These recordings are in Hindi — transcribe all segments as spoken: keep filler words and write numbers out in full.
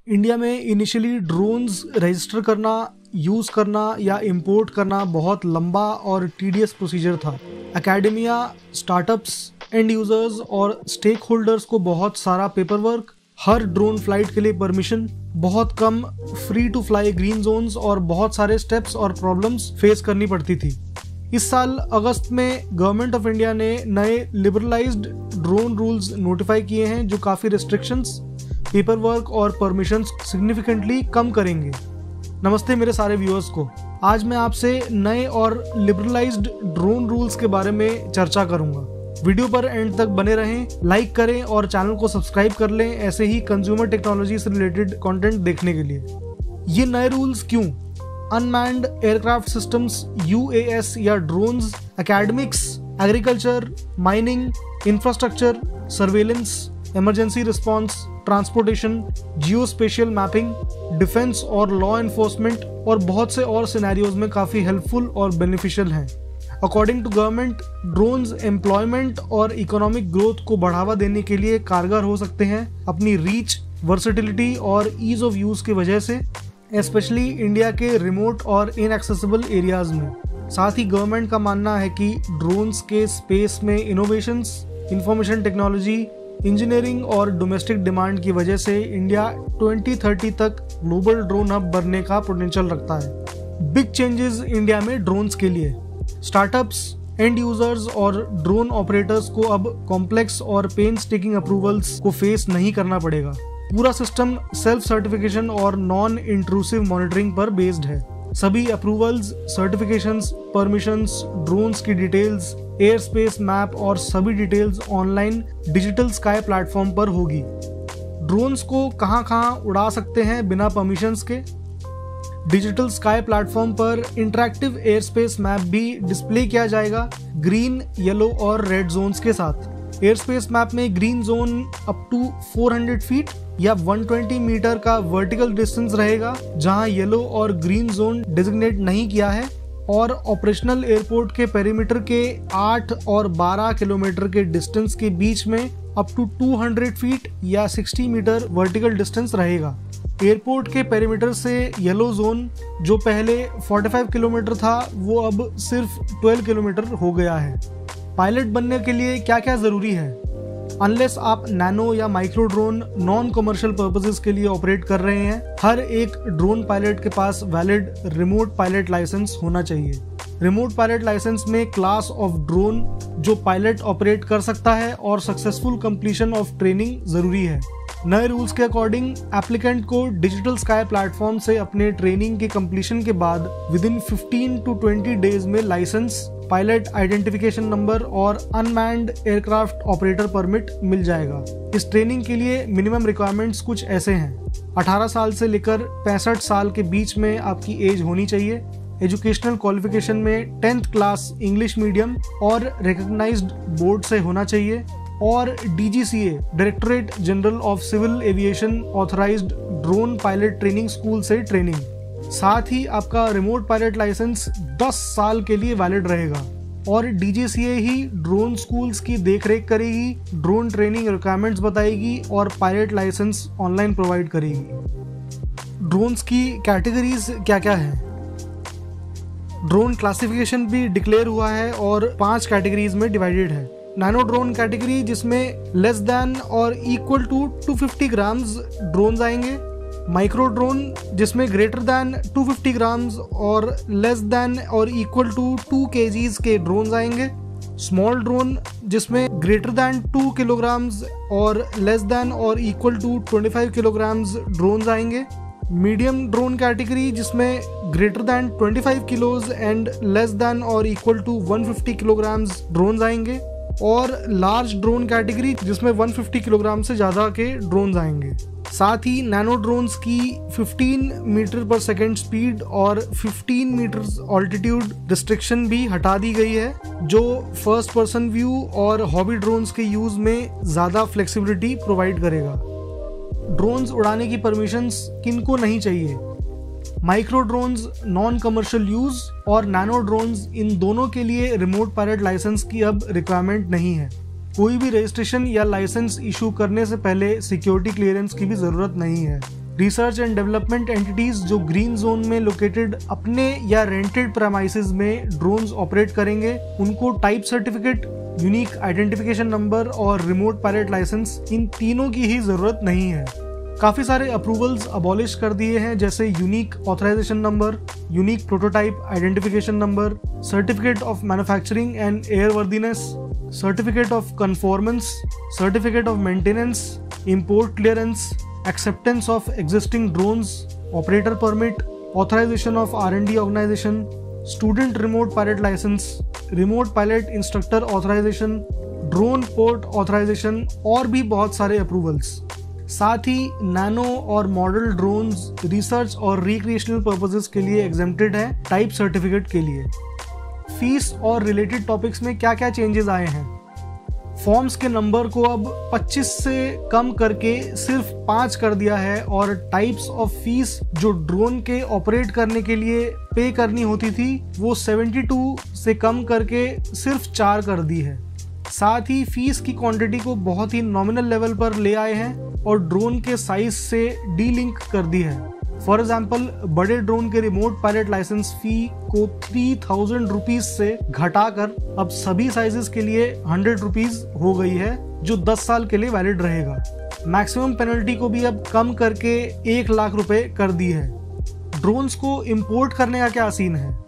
इंडिया में इनिशियली ड्रोन्स रजिस्टर करना, यूज़ करना या इंपोर्ट करना बहुत लंबा और टीडियस प्रोसीजर था। एकेडमिया, स्टार्टअप्स, एंड यूजर्स और स्टेक होल्डर्स को बहुत सारा पेपर वर्क, हर ड्रोन फ्लाइट के लिए परमिशन, बहुत कम free to fly green zones और बहुत सारे स्टेप्स और प्रॉब्लम्स फेस करनी पड़ती थी। इस साल अगस्त में गवर्नमेंट ऑफ इंडिया ने नए लिबरलाइज्ड ड्रोन रूल्स नोटिफाई किए हैं जो काफ़ी रिस्ट्रिक्शंस, पेपर वर्क और परमिशंस सिग्निफिकेंटली कम करेंगे। नमस्ते मेरे सारे व्यूअर्स को। आज मैं आपसे नए और लिबरलाइज्ड ड्रोन रूल्स के बारे में चर्चा करूंगा। वीडियो पर एंड तक बने रहें, लाइक करें और चैनल को सब्सक्राइब कर लें ऐसे ही कंज्यूमर टेक्नोलॉजी से रिलेटेड कंटेंट देखने के लिए। ये नए रूल्स क्यों? Unmanned aircraft systems, U A S या drones, academics, agriculture, mining, infrastructure, surveillance, emergency response, transportation, geospatial mapping, defence और लॉ एनफोर्समेंट और बहुत से और सिनेरियोज में काफ़ी हेल्पफुल और बेनिफिशियल हैं। According to government, drones employment और इकोनॉमिक ग्रोथ को बढ़ावा देने के लिए कारगर हो सकते हैं अपनी रीच, वर्सेटिलिटी और ईज ऑफ यूज़ की वजह से, स्पेशली इंडिया के रिमोट और इनएक्सेसिबल एरियाज में। साथ ही गवर्नमेंट का मानना है कि ड्रोन्स के स्पेस में इनोवेशंस, इंफॉर्मेशन टेक्नोलॉजी, इंजीनियरिंग और डोमेस्टिक डिमांड की वजह से इंडिया ट्वेंटी थर्टी तक ग्लोबल ड्रोन हब बनने का पोटेंशियल रखता है। बिग चेंजेस इंडिया में ड्रोन्स के लिए। स्टार्टअप्स, एंड यूजर्स और ड्रोन ऑपरेटर्स को अब कॉम्प्लेक्स और पेनस्टेकिंग अप्रूवल्स को फेस नहीं करना पड़ेगा। पूरा सिस्टम सेल्फ सर्टिफिकेशन और नॉन इंट्रूसिव मॉनिटरिंग पर बेस्ड है। सभी अप्रूवल्स, सर्टिफिकेशंस, परमिशंस, ड्रोन्स की डिटेल्स, एयर स्पेस मैप और सभी details online digital sky platform पर होगी। ड्रोन्स को कहां कहां उड़ा सकते हैं बिना परमिशंस के? डिजिटल स्काई प्लेटफॉर्म पर इंटरैक्टिव एयर स्पेस मैप भी डिस्प्ले किया जाएगा ग्रीन, येलो और रेड जोन्स के साथ। एयर स्पेस मैप में green zone up to four hundred feet या वन ट्वेंटी मीटर का वर्टिकल डिस्टेंस रहेगा जहां येलो और ग्रीन जोन डेजिग्नेट नहीं किया है, और ऑपरेशनल एयरपोर्ट के पेरीमीटर के आठ और बारह किलोमीटर के डिस्टेंस के बीच में up to two hundred feet या सिक्सटी मीटर वर्टिकल डिस्टेंस रहेगा। एयरपोर्ट के पेरीमीटर से येलो जोन जो पहले पैंतालीस किलोमीटर था वो अब सिर्फ ट्वेल्व किलोमीटर हो गया है। पायलट बनने के लिए क्या क्या जरूरी है? अनलेस आप नैनो या micro drone non commercial purposes के लिए ऑपरेट कर रहे हैं, हर एक ड्रोन पायलट के पास वैलिड रिमोट पायलट लाइसेंस होना चाहिए। रिमोट पायलट लाइसेंस में क्लास ऑफ ड्रोन जो पायलट ऑपरेट कर सकता है और सक्सेसफुल कंप्लीशन ऑफ ट्रेनिंग जरूरी है। नए रूल्स के अकॉर्डिंग एप्लीकेंट को डिजिटल स्काई प्लेटफॉर्म से अपने ट्रेनिंग के कंप्लीशन के बाद within fifteen to twenty days में लाइसेंस, पायलट आइडेंटिफिकेशन नंबर और अनमैन्ड एयरक्राफ्ट ऑपरेटर परमिट मिल जाएगा। इस ट्रेनिंग के लिए मिनिमम रिक्वायरमेंट्स कुछ ऐसे हैं। अठारह साल से लेकर पैंसठ साल के बीच में आपकी एज होनी चाहिए। एजुकेशनल क्वालिफिकेशन में टेंथ क्लास इंग्लिश मीडियम और रिकॉग्नाइज्ड बोर्ड से होना चाहिए, और D G C A directorate general of civil aviation authorised drone pilot training school से ट्रेनिंग। साथ ही आपका रिमोट पायलट लाइसेंस दस साल के लिए वैलिड रहेगा, और डी जी सी ए ही ड्रोन स्कूल्स की देखरेख करेगी, ड्रोन ट्रेनिंग रिक्वायरमेंट्स बताएगी और पायलट लाइसेंस ऑनलाइन प्रोवाइड करेगी। ड्रोन्स की कैटेगरीज क्या क्या है? ड्रोन क्लासिफिकेशन भी डिक्लेयर हुआ है और पांच कैटेगरीज में डिवाइडेड है। नैनो ड्रोन कैटेगरी जिसमें लेस देन और equal to two fifty grams drone आएंगे। माइक्रो ड्रोन जिसमें greater than two fifty grams और लेस देन और इक्वल टू टू केजीज के ड्रोन आएंगे। स्मॉल ड्रोन जिसमें ग्रेटर देन टू किलोग्राम्स और लेस देन और equal to twenty five kilograms drone आएंगे। मीडियम ड्रोन कैटेगरी जिसमें greater than twenty five kilos and less than और equal to one fifty kilograms drone आएंगे, और लार्ज ड्रोन कैटेगरी जिसमें वन फिफ्टी किलोग्राम से ज़्यादा के ड्रोन्स आएंगे। साथ ही नैनो ड्रोन्स की फिफ्टीन मीटर पर सेकेंड स्पीड और फिफ्टीन मीटर ऑल्टीट्यूड रिस्ट्रिक्शन भी हटा दी गई है, जो फर्स्ट पर्सन व्यू और हॉबी ड्रोन्स के यूज़ में ज़्यादा फ्लेक्सिबिलिटी प्रोवाइड करेगा। ड्रोन्स उड़ाने की परमिशंस किनको नहीं चाहिए? Micro drones non commercial use और नैनो ड्रोन्स, इन दोनों के लिए रिमोट पायलट लाइसेंस की अब रिक्वायरमेंट नहीं है। कोई भी रजिस्ट्रेशन या लाइसेंस इशू करने से पहले सिक्योरिटी क्लियरेंस की भी जरूरत नहीं है। रिसर्च एंड डेवलपमेंट एंटिटीज जो ग्रीन जोन में लोकेटेड अपने या रेंटेड प्रेमाइसेस में ड्रोन्स ऑपरेट करेंगे, उनको type certificate, unique identification number और रिमोट पायलट लाइसेंस, इन तीनों की ही जरूरत नहीं है। काफी सारे अप्रूवल्स अबॉलिश कर दिए हैं, जैसे unique authorisation number, unique prototype identification number, certificate of manufacturing and airworthiness, certificate of conformance, certificate of maintenance, import clearance, acceptance of existing drones, operator permit, authorization of R and D organization, student remote pilot license, remote pilot instructor authorization, drone port authorization और भी बहुत सारे approvals। साथ ही नैनो और मॉडल ड्रोन्स रिसर्च और रिक्रिएशनल पर्पसेस के लिए एग्जेम्प्टेड है टाइप सर्टिफिकेट के लिए। फीस और रिलेटेड टॉपिक्स में क्या क्या चेंजेस आए हैं? फॉर्म्स के नंबर को अब पच्चीस से कम करके सिर्फ पाँच कर दिया है और टाइप्स ऑफ फीस जो ड्रोन के ऑपरेट करने के लिए पे करनी होती थी वो बहत्तर से कम करके सिर्फ चार कर दी है। साथ ही फीस की क्वांटिटी को बहुत ही नॉमिनल लेवल पर ले आए हैं और ड्रोन के साइज से डी लिंक कर दी है। फॉर एग्जाम्पल, बड़े ड्रोन के रिमोट पायलट लाइसेंस फी को थ्री थाउजेंड रुपीज से घटाकर अब सभी साइजेस के लिए हंड्रेड रुपीज हो गई है, जो दस साल के लिए वैलिड रहेगा। मैक्सिमम पेनल्टी को भी अब कम करके एक लाख रुपए कर दी है। ड्रोन्स को इंपोर्ट करने का क्या सीन है?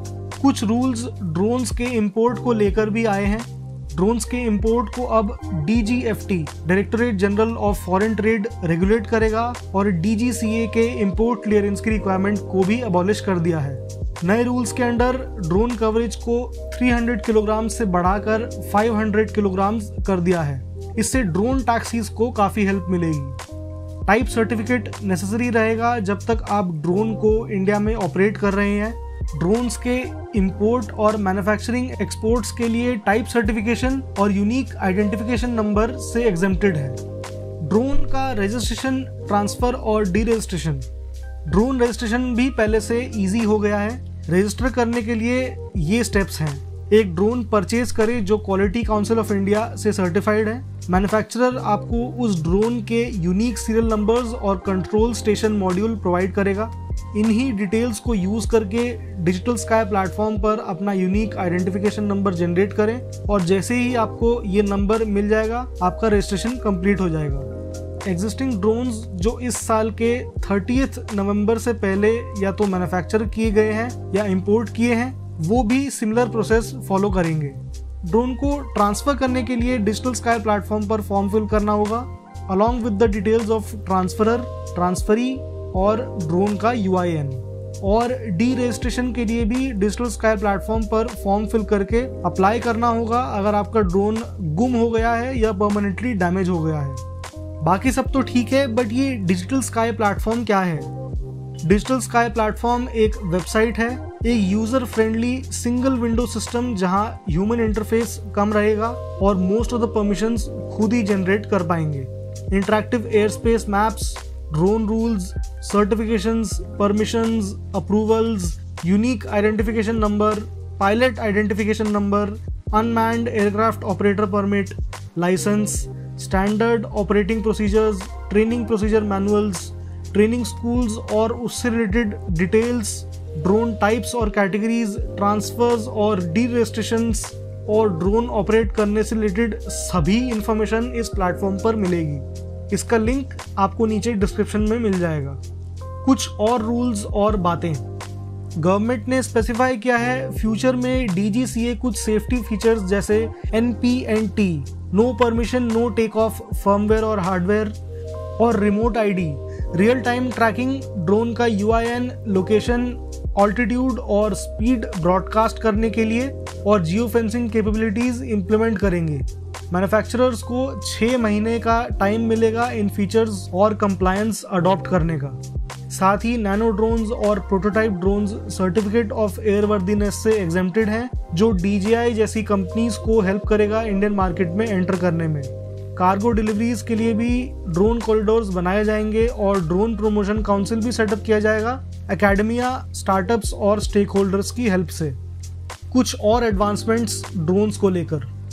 कुछ रूल्स ड्रोन्स के इंपोर्ट को लेकर भी आए हैं। ड्रोन्स के इंपोर्ट को अब D G F T directorate general of foreign trade regulate करेगा और डी जी सी ए के इंपोर्ट क्लियरेंस की रिक्वायरमेंट को भी अबॉलिश कर दिया है। नए रूल्स के अंडर ड्रोन कवरेज को तीन सौ किलोग्राम से बढ़ाकर पाँच सौ किलोग्राम कर दिया है। इससे ड्रोन टैक्सीज को काफी हेल्प मिलेगी। टाइप सर्टिफिकेट नेसेसरी रहेगा जब तक आप ड्रोन को इंडिया में ऑपरेट कर रहे हैं। ड्रोन्स के इंपोर्ट और मैन्युफैक्चरिंग एक्सपोर्ट्स के लिए टाइप सर्टिफिकेशन और यूनिक आइडेंटिफिकेशन नंबर से एग्जेम्प्टेड है। ड्रोन का रजिस्ट्रेशन, ट्रांसफर और डी रजिस्ट्रेशन। ड्रोन रजिस्ट्रेशन भी पहले से इजी हो गया है। रजिस्टर करने के लिए ये स्टेप्स हैं। एक ड्रोन परचेज करे जो क्वालिटी काउंसिल ऑफ इंडिया से सर्टिफाइड है। मैन्युफैक्चरर आपको उस ड्रोन के यूनिक सीरियल नंबर्स और कंट्रोल स्टेशन मॉड्यूल प्रोवाइड करेगा। इन्हीं डिटेल्स को यूज करके डिजिटल स्काई प्लेटफॉर्म पर अपना यूनिक आइडेंटिफिकेशन नंबर जनरेट करें और जैसे ही आपको ये नंबर मिल जाएगा आपका रजिस्ट्रेशन कंप्लीट हो जाएगा। एग्जिस्टिंग ड्रोन्स जो इस साल के तीस नवंबर से पहले या तो मैन्युफैक्चर किए गए हैं या इंपोर्ट किए हैं, वो भी सिमिलर प्रोसेस फॉलो करेंगे। ड्रोन को ट्रांसफर करने के लिए डिजिटल स्काई प्लेटफॉर्म पर फॉर्म फिल करना होगा along with the details of transferor, transferee और ड्रोन का यू आई एन। और डी रजिस्ट्रेशन के लिए भी डिजिटल स्काई प्लेटफॉर्म पर फॉर्म फिल करके अप्लाई करना होगा अगर आपका ड्रोन गुम हो गया है या परमानेंटली डैमेज हो गया है। बाकी सब तो ठीक है, बट ये डिजिटल स्काई प्लेटफॉर्म क्या है? डिजिटल स्काई प्लेटफॉर्म एक वेबसाइट है, एक user friendly single window system जहां ह्यूमन इंटरफेस कम रहेगा और मोस्ट ऑफ द परमिशंस खुद ही जनरेट कर पाएंगे। Interactive air space maps, drone rules, certifications, permissions, approvals, unique identification number, pilot identification number, unmanned aircraft operator permit, licence, standard operating procedures, training procedure manuals, training schools और उससे रिलेटेड डिटेल्स, ड्रोन टाइप्स और कैटेगरीज, ट्रांसफर्स और डी रजिस्ट्रेशंस और ड्रोन ऑपरेट करने से रिलेटेड सभी इंफॉर्मेशन इस प्लेटफॉर्म पर मिलेगी। इसका लिंक आपको नीचे डिस्क्रिप्शन में मिल जाएगा। कुछ और रूल्स और बातें गवर्नमेंट ने स्पेसिफाई किया है। फ्यूचर में डी जी सी ए कुछ सेफ्टी फीचर्स जैसे N P N T, no permission no take off firmware और हार्डवेयर, और remote I D, real time tracking, drone का U I N, location, altitude और स्पीड ब्रॉडकास्ट करने के लिए और जियो फेंसिंग कैपेबिलिटीज इंप्लीमेंट करेंगे। मैन्युफैक्चरर्स को छः महीने का टाइम मिलेगा इन फीचर्स और कंप्लायंस अडॉप्ट करने का। साथ ही नैनो ड्रोन्स और prototype drones certificate of airworthiness से एग्जेम्प्टेड हैं, जो डी जे आई जैसी कंपनीज को हेल्प करेगा इंडियन मार्केट में एंटर करने में। कार्गो डिलीवरीज के लिए भी ड्रोन कॉरिडोर्स बनाए जाएंगे और ड्रोन प्रमोशन काउंसिल भी सेटअप किया जाएगा एकेडमिया, स्टार्टअप्स और स्टेक होल्डर्स की हेल्प से। कुछ और एडवांसमेंट्स ड्रोन्स को लेकर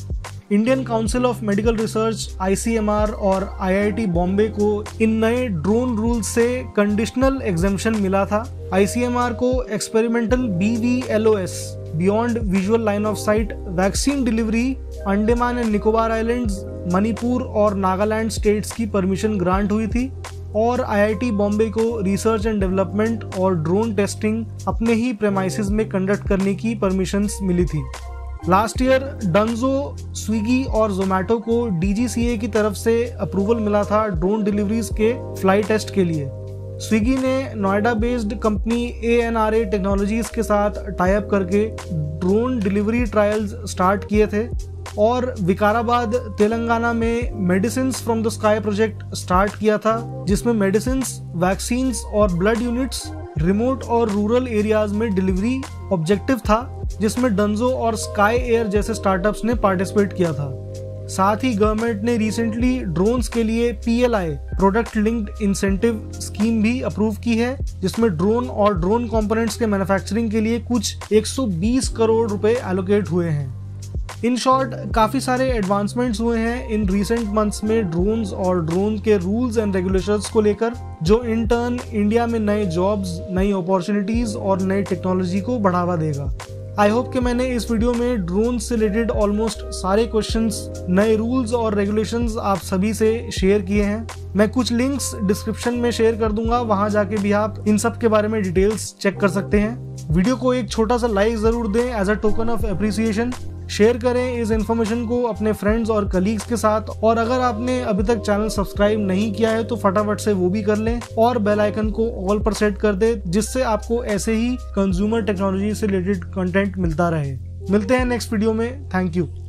Indian council of medical research I C M R और आई आई टी बॉम्बे को इन नए ड्रोन रूल्स से कंडीशनल एग्जेम्पशन मिला था। आई सी एम आर को experimental B V L O S beyond visual line of sight vaccine delivery Andaman and Nicobar islands, Manipur और नागालैंड स्टेट्स की परमिशन ग्रांट हुई थी और आई आई टी बॉम्बे को रिसर्च एंड डेवलपमेंट और ड्रोन टेस्टिंग अपने ही प्रेमाइसेस में कंडक्ट करने की परमिशंस मिली थी। लास्ट ईयर डंजो, स्विगी और जोमेटो को डी जी सी ए की तरफ से अप्रूवल मिला था ड्रोन डिलीवरीज के फ्लाई टेस्ट के लिए। स्विगी ने Noida based company A N R A technologies के साथ टाई अप करके ड्रोन डिलीवरी ट्रायल्स स्टार्ट किए थे और विकाराबाद तेलंगाना में medicines from the sky project start किया था, जिसमें मेडिसिन्स, वैक्सीन्स और ब्लड यूनिट्स रिमोट और रूरल एरियाज में डिलीवरी ऑब्जेक्टिव था, जिसमें डंजो और स्काई एयर जैसे स्टार्टअप्स ने पार्टिसिपेट किया था। साथ ही गवर्नमेंट ने रिसेंटली ड्रोन्स के लिए P L I product linked incentive scheme भी अप्रूव की है, जिसमें ड्रोन और ड्रोन कंपोनेंट्स के मैन्युफैक्चरिंग के लिए कुछ एक सौ बीस करोड़ रुपए एलोकेट हुए हैं। इन शॉर्ट, काफ़ी सारे एडवांसमेंट्स हुए हैं इन रिसेंट मंथ्स में ड्रोन्स और ड्रोन के रूल्स एंड रेगुलेशंस को लेकर, जो इन टर्न इंडिया में नए जॉब्स, नई अपॉर्चुनिटीज और नई टेक्नोलॉजी को बढ़ावा देगा। आई होप कि मैंने इस वीडियो में ड्रोन से रिलेटेड ऑलमोस्ट सारे क्वेश्चंस, नए रूल्स और रेगुलेशंस आप सभी से शेयर किए हैं। मैं कुछ लिंक्स डिस्क्रिप्शन में शेयर कर दूंगा, वहां जाके भी आप इन सब के बारे में डिटेल्स चेक कर सकते हैं। वीडियो को एक छोटा सा लाइक जरूर दें as a token of appreciation. Share करें इस इन्फॉर्मेशन को अपने फ्रेंड्स और कलीग्स के साथ, और अगर आपने अभी तक चैनल सब्सक्राइब नहीं किया है तो फटाफट से वो भी कर लें और बेल आइकन को ऑल पर सेट कर दे, जिससे आपको ऐसे ही कंज्यूमर टेक्नोलॉजी से रिलेटेड कंटेंट मिलता रहे। मिलते हैं नेक्स्ट वीडियो में। Thank you.